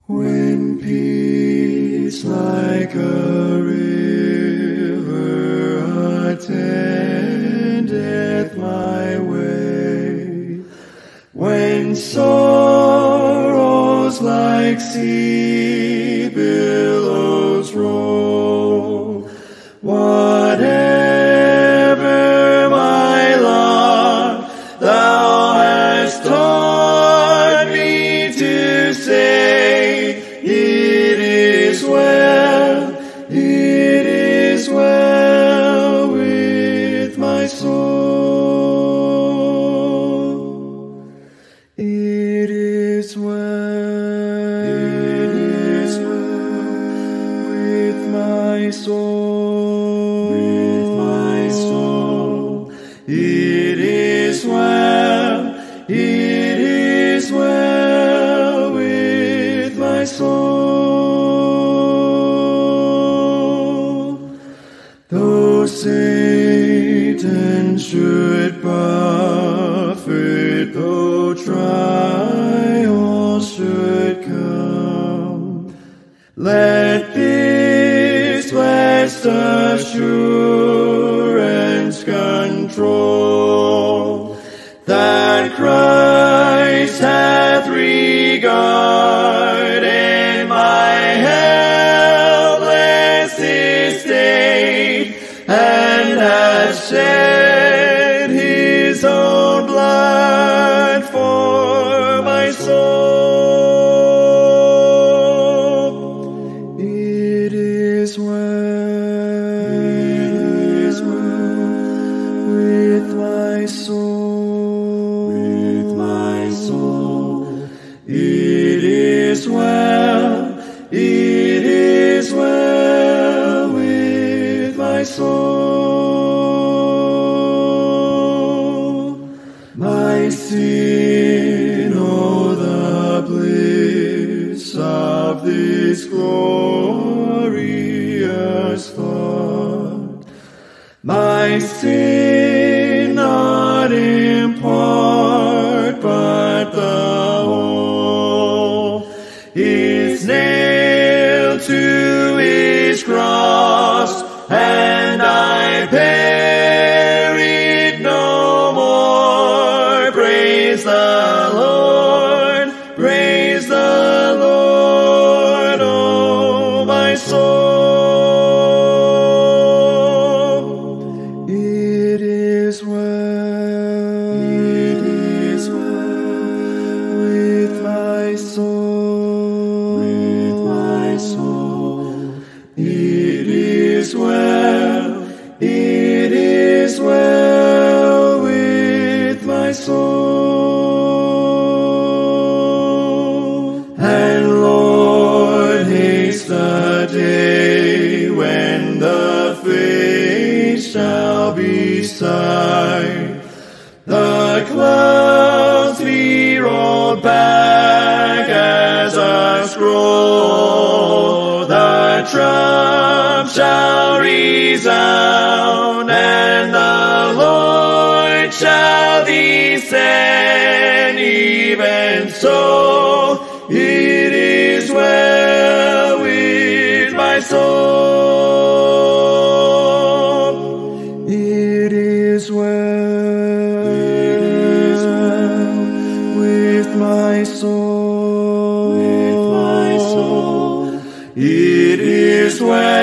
When peace like a river attendeth my way, when sorrows like sea billows roll, whatever my lot, thou hast taught me to say, it is well with my soul. It is well with my soul. It is well with my soul. Though Satan should buffet, though trials should come, let this blessed assurance control, that Christ hath regarded my helpless estate, and hath shed his own blood for my soul. It is well with my soul. It is well with my soul. My sin, oh, the bliss of this glorious thought. My sin not in part, but the whole is nailed to his cross, and I bear it no more. Praise the Lord, oh my soul. It is well with my soul. It is well with my soul. And Lord, haste the day when the face shall be sight, the clouds be rolled back as a scroll, the trump shall resound, and the Lord shall descend. Even so, it is well with my soul. It is well with my soul. It is well